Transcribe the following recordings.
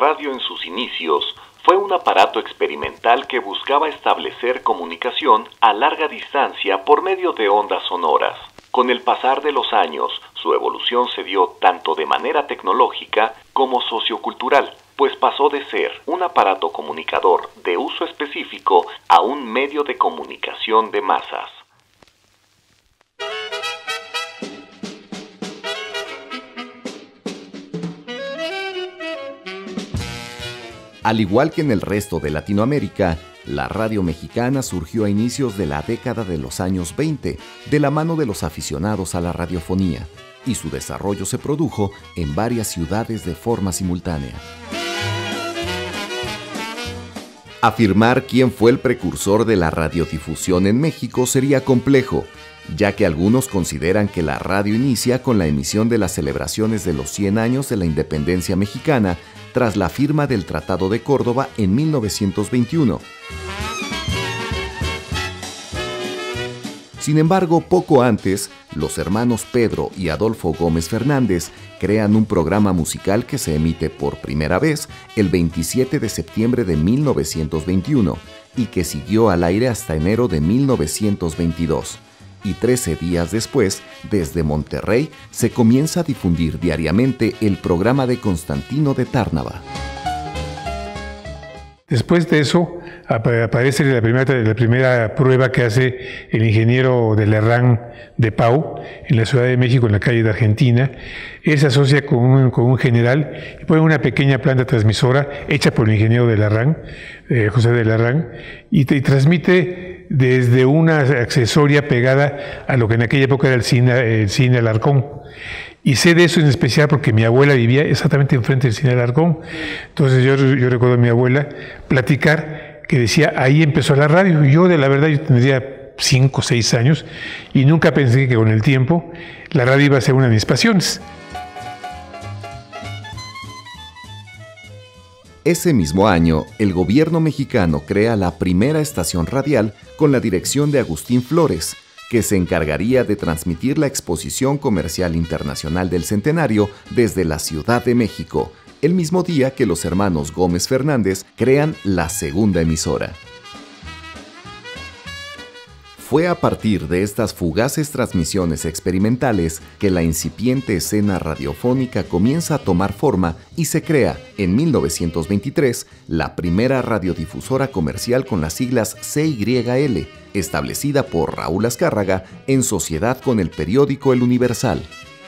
radio en sus inicios fue un aparato experimental que buscaba establecer comunicación a larga distancia por medio de ondas sonoras. Con el pasar de los años, su evolución se dio tanto de manera tecnológica como sociocultural, pues pasó de ser un aparato comunicador de uso específico a un medio de comunicación de masas. Al igual que en el resto de Latinoamérica, la radio mexicana surgió a inicios de la década de los años 20, de la mano de los aficionados a la radiofonía, y su desarrollo se produjo en varias ciudades de forma simultánea. Afirmar quién fue el precursor de la radiodifusión en México sería complejo, ya que algunos consideran que la radio inicia con la emisión de las celebraciones de los 100 años de la independencia mexicana tras la firma del Tratado de Córdoba en 1921. Sin embargo, poco antes, los hermanos Pedro y Adolfo Gómez Fernández crean un programa musical que se emite por primera vez el 27 de septiembre de 1921 y que siguió al aire hasta enero de 1922. Y 13 días después, desde Monterrey, se comienza a difundir diariamente el programa de Constantino de Tárnava. Después de eso, aparece la primera prueba que hace el ingeniero de Lerrán de Pau, en la Ciudad de México, en la calle de Argentina. Él se asocia con un general y pone una pequeña planta transmisora hecha por el ingeniero de Lerrán, José de Lerrán, y transmite desde una accesoria pegada a lo que en aquella época era el cine Alarcón. Y sé de eso en especial porque mi abuela vivía exactamente enfrente del cine Alarcón. Entonces yo recuerdo a mi abuela platicar que decía, ahí empezó la radio. Y yo, de la verdad, yo tendría 5 o 6 años y nunca pensé que con el tiempo la radio iba a ser una de mis pasiones. Ese mismo año, el gobierno mexicano crea la primera estación radial con la dirección de Agustín Flores, que se encargaría de transmitir la Exposición Comercial Internacional del Centenario desde la Ciudad de México, el mismo día que los hermanos Gómez Fernández crean la segunda emisora. Fue a partir de estas fugaces transmisiones experimentales que la incipiente escena radiofónica comienza a tomar forma y se crea, en 1923, la primera radiodifusora comercial con las siglas CYL, establecida por Raúl Azcárraga en sociedad con el periódico El Universal.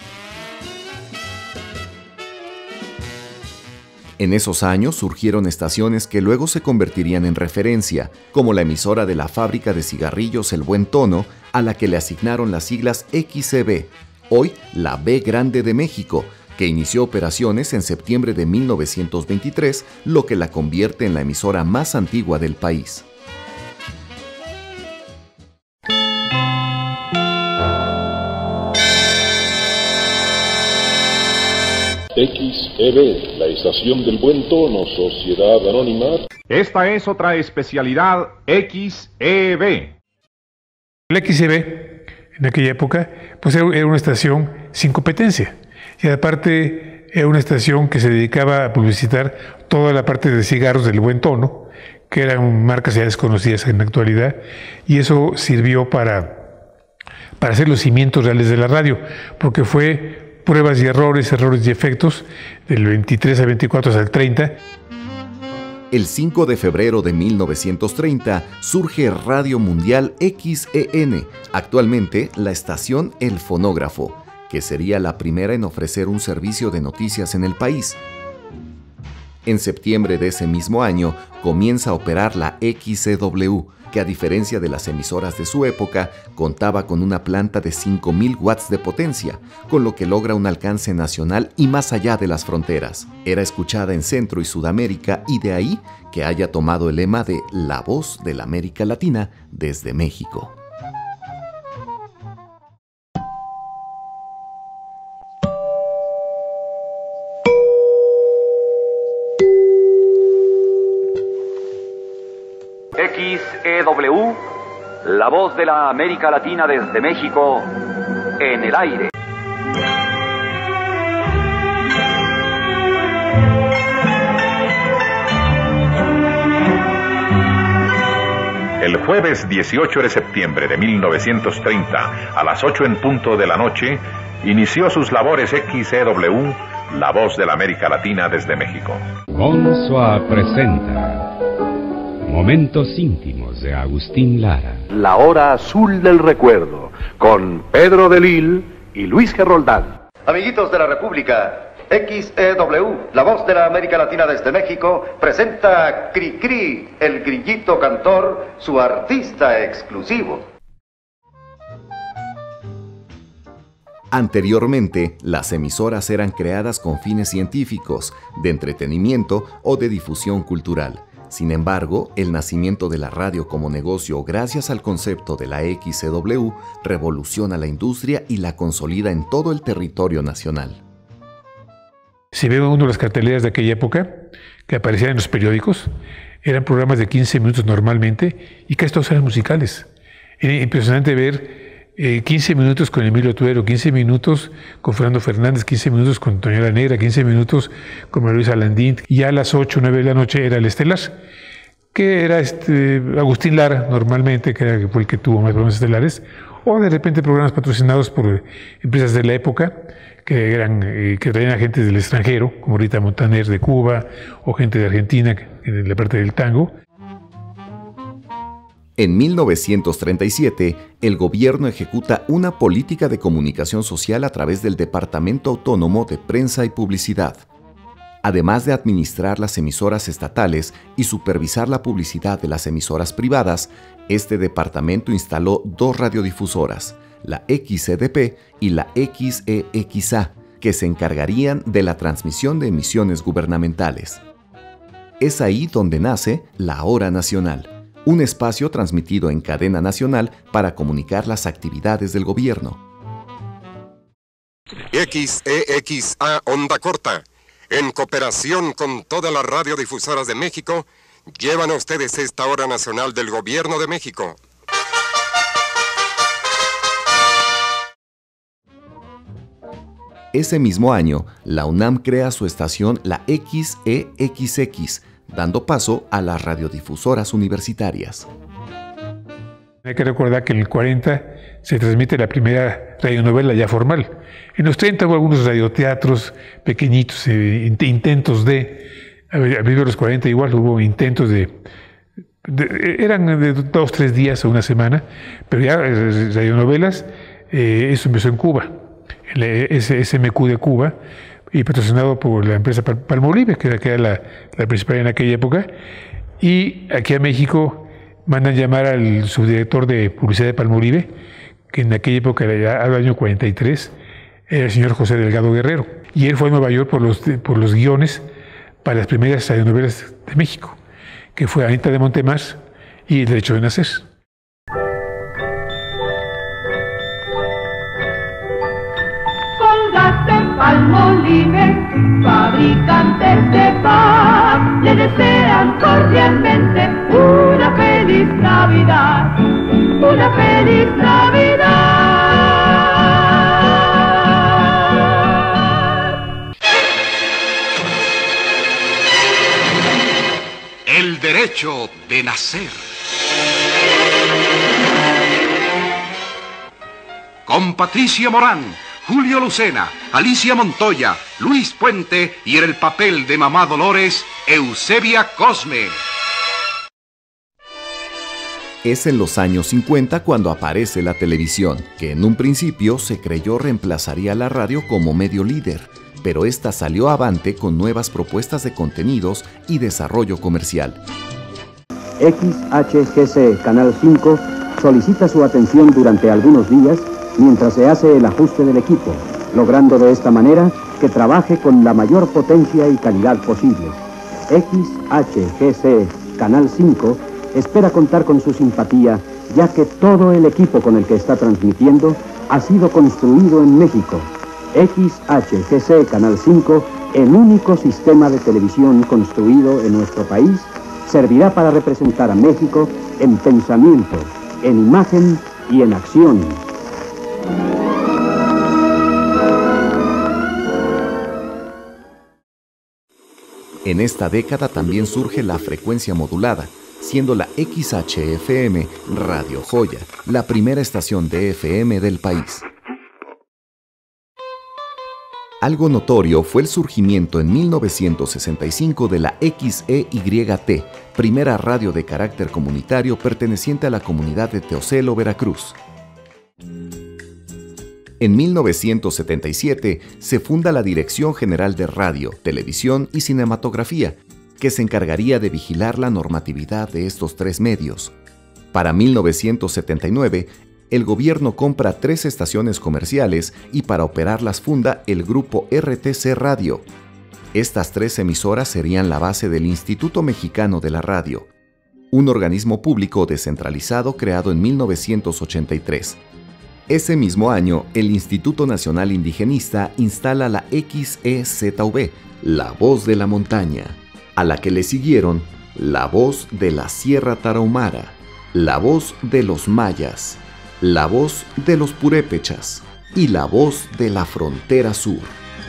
En esos años surgieron estaciones que luego se convertirían en referencia, como la emisora de la fábrica de cigarrillos El Buen Tono, a la que le asignaron las siglas XCB, hoy la B Grande de México, que inició operaciones en septiembre de 1923, lo que la convierte en la emisora más antigua del país. XEB, la estación del Buen Tono, Sociedad Anónima. Esta es otra especialidad XEB. El XEB, en aquella época, pues era una estación sin competencia. Y aparte, era una estación que se dedicaba a publicitar toda la parte de cigarros del Buen Tono, que eran marcas ya desconocidas en la actualidad, y eso sirvió para hacer los cimientos reales de la radio, porque fue pruebas y errores y efectos, del 23 al 24 hasta el 30. El 5 de febrero de 1930 surge Radio Mundial XEN, actualmente la estación El Fonógrafo, que sería la primera en ofrecer un servicio de noticias en el país. En septiembre de ese mismo año comienza a operar la XCW, que a diferencia de las emisoras de su época, contaba con una planta de 5.000 watts de potencia, con lo que logra un alcance nacional y más allá de las fronteras. Era escuchada en Centro y Sudamérica y de ahí que haya tomado el lema de La Voz de la América Latina desde México. XEW, la voz de la América Latina desde México, en el aire. El jueves 18 de septiembre de 1930, a las 8 en punto de la noche, inició sus labores XEW, La Voz de la América Latina desde México. Monsoa presenta Momentos íntimos de Agustín Lara. La hora azul del recuerdo, con Pedro de Lille y Luis G. Roldán. Amiguitos de la República, XEW, La Voz de la América Latina desde México, presenta a Cri-Cri, el grillito cantor, su artista exclusivo. Anteriormente, las emisoras eran creadas con fines científicos, de entretenimiento o de difusión cultural. Sin embargo, el nacimiento de la radio como negocio gracias al concepto de la XEW revoluciona la industria y la consolida en todo el territorio nacional. Si ve uno de las carteleras de aquella época, que aparecían en los periódicos, eran programas de 15 minutos normalmente y casi todos eran musicales. Era impresionante ver 15 minutos con Emilio Tuero, 15 minutos con Fernando Fernández, 15 minutos con Toño La Negra, 15 minutos con María Luisa Landín, y ya a las 8 o 9 de la noche era el estelar, que era Agustín Lara normalmente, que fue el que tuvo más programas estelares, o de repente programas patrocinados por empresas de la época, que traían a gente del extranjero, como Rita Montaner de Cuba, o gente de Argentina, en la parte del tango. En 1937, el gobierno ejecuta una política de comunicación social a través del Departamento Autónomo de Prensa y Publicidad. Además de administrar las emisoras estatales y supervisar la publicidad de las emisoras privadas, este departamento instaló dos radiodifusoras, la XEDP y la XEXA, que se encargarían de la transmisión de emisiones gubernamentales. Es ahí donde nace La Hora Nacional, un espacio transmitido en cadena nacional para comunicar las actividades del gobierno. XEXA Onda Corta, en cooperación con todas las radiodifusoras de México, llevan a ustedes esta hora nacional del Gobierno de México. Ese mismo año, la UNAM crea su estación, la XEXX, dando paso a las radiodifusoras universitarias. Hay que recordar que en el 40 se transmite la primera radionovela ya formal. En los 30 hubo algunos radioteatros pequeñitos, intentos de... A principios de los 40 igual hubo intentos eran de 2 o 3 días o una semana, pero ya radionovelas, eso empezó en Cuba, el SMQ de Cuba, y patrocinado por la empresa Palmolive, que era la principal en aquella época. Y aquí a México mandan llamar al subdirector de publicidad de Palmolive, que en aquella época, ya al año 43, era el señor José Delgado Guerrero. Y él fue a Nueva York por los guiones para las primeras radionovelas de México, que fue Anita de Montemás y El Derecho de Nacer. Palmolive, fabricantes de paz, le desean cordialmente una feliz Navidad, una feliz Navidad. El derecho de nacer. Con Patricia Morán, Julio Lucena, Alicia Montoya, Luis Puente y en el papel de Mamá Dolores, Eusebia Cosme. Es en los años 50 cuando aparece la televisión, que en un principio se creyó reemplazaría a la radio como medio líder, pero esta salió avante con nuevas propuestas de contenidos y desarrollo comercial. XHGC Canal 5 solicita su atención durante algunos días mientras se hace el ajuste del equipo, logrando de esta manera que trabaje con la mayor potencia y calidad posible. XHGC Canal 5 espera contar con su simpatía, ya que todo el equipo con el que está transmitiendo ha sido construido en México. XHGC Canal 5, el único sistema de televisión construido en nuestro país, servirá para representar a México en pensamiento, en imagen y en acción. En esta década también surge la frecuencia modulada, siendo la XHFM Radio Joya la primera estación de FM del país. Algo notorio fue el surgimiento en 1965 de la XEYT, primera radio de carácter comunitario perteneciente a la comunidad de Teocelo, Veracruz. En 1977 se funda la Dirección General de Radio, Televisión y Cinematografía, que se encargaría de vigilar la normatividad de estos tres medios. Para 1979, el gobierno compra 3 estaciones comerciales y para operarlas funda el grupo RTC Radio. Estas 3 emisoras serían la base del Instituto Mexicano de la Radio, un organismo público descentralizado creado en 1983. Ese mismo año, el Instituto Nacional Indigenista instala la XEZV, La Voz de la Montaña, a la que le siguieron La Voz de la Sierra Tarahumara, La Voz de los Mayas, La Voz de los Purépechas y La Voz de la Frontera Sur.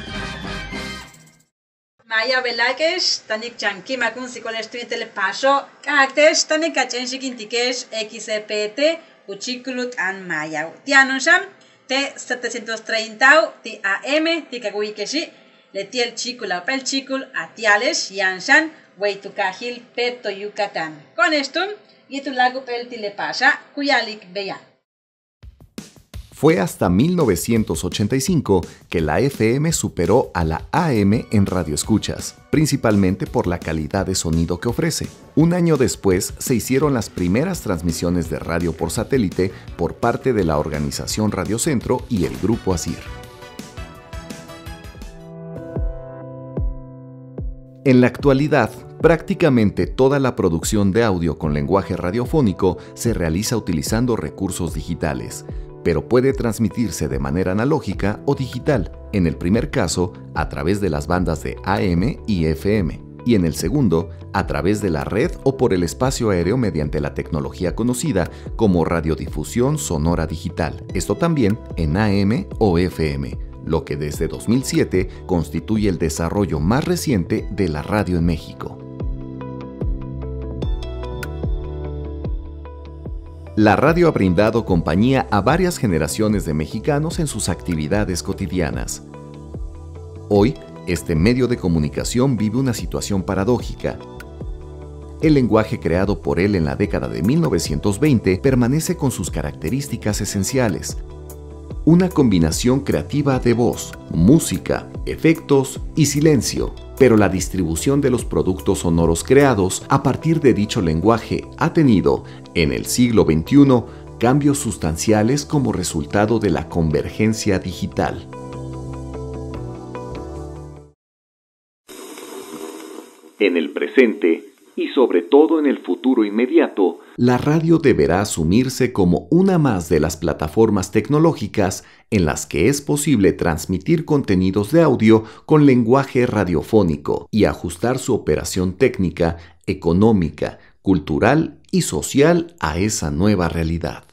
Maya Velázquez, tanik chanquima kun psicolestuite le paso, cactes tanik achenshik intikesh XEPT, uchikulut an Maya. Tianonsham, te 730 ti AM, ti kaguikeshi, le tiel chicula pel chicul, atiales, yanshan, weitukahil, peto Yucatán. Con esto, y tu lago pel ti le pasa, kuyalik beyan. Fue hasta 1985 que la FM superó a la AM en radioescuchas, principalmente por la calidad de sonido que ofrece. Un año después se hicieron las primeras transmisiones de radio por satélite por parte de la organización Radio Centro y el Grupo ASIR. En la actualidad, prácticamente toda la producción de audio con lenguaje radiofónico se realiza utilizando recursos digitales, pero puede transmitirse de manera analógica o digital, en el primer caso a través de las bandas de AM y FM, y en el segundo a través de la red o por el espacio aéreo mediante la tecnología conocida como radiodifusión sonora digital, esto también en AM o FM, lo que desde 2007 constituye el desarrollo más reciente de la radio en México. La radio ha brindado compañía a varias generaciones de mexicanos en sus actividades cotidianas. Hoy, este medio de comunicación vive una situación paradójica. El lenguaje creado por él en la década de 1920 permanece con sus características esenciales. Una combinación creativa de voz, música, efectos y silencio. Pero la distribución de los productos sonoros creados a partir de dicho lenguaje ha tenido, en el siglo XXI, cambios sustanciales como resultado de la convergencia digital. En el presente, y sobre todo en el futuro inmediato, la radio deberá asumirse como una más de las plataformas tecnológicas en las que es posible transmitir contenidos de audio con lenguaje radiofónico y ajustar su operación técnica, económica, cultural y social a esa nueva realidad.